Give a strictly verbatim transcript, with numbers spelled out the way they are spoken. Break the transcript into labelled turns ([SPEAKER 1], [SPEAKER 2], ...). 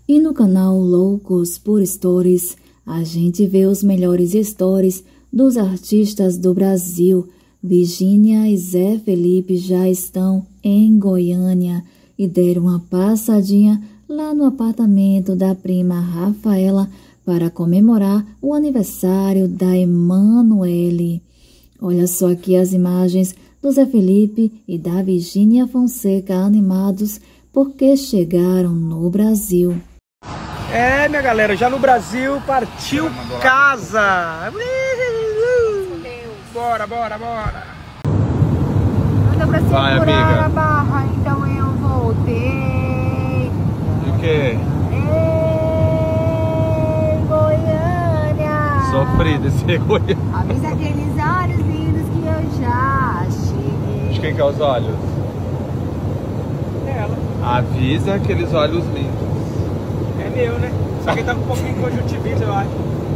[SPEAKER 1] E no canal Loucos por Stories, a gente vê os melhores stories dos artistas do Brasil. Virgínia e Zé Felipe já estão em Goiânia e deram uma passadinha lá no apartamento da prima Rafaela para comemorar o aniversário da Emanuele. Olha só aqui as imagens do Zé Felipe e da Virgínia Fonseca animados porque chegaram no Brasil.
[SPEAKER 2] É, minha galera, já no Brasil partiu casa! Bora, bora, bora!
[SPEAKER 3] Anda pra segurar
[SPEAKER 4] Vai, amiga.
[SPEAKER 3] a barra, então eu voltei.
[SPEAKER 4] De quê?
[SPEAKER 3] Ei, Goiânia!
[SPEAKER 4] Sofrido esse Goiânia.
[SPEAKER 3] Avisa aqueles olhos lindos que eu já cheguei.
[SPEAKER 4] De quem que é os olhos?
[SPEAKER 2] Ela.
[SPEAKER 4] Avisa aqueles olhos lindos.
[SPEAKER 2] É meu, né? Só que tá com um pouquinho de conjuntivite, eu acho.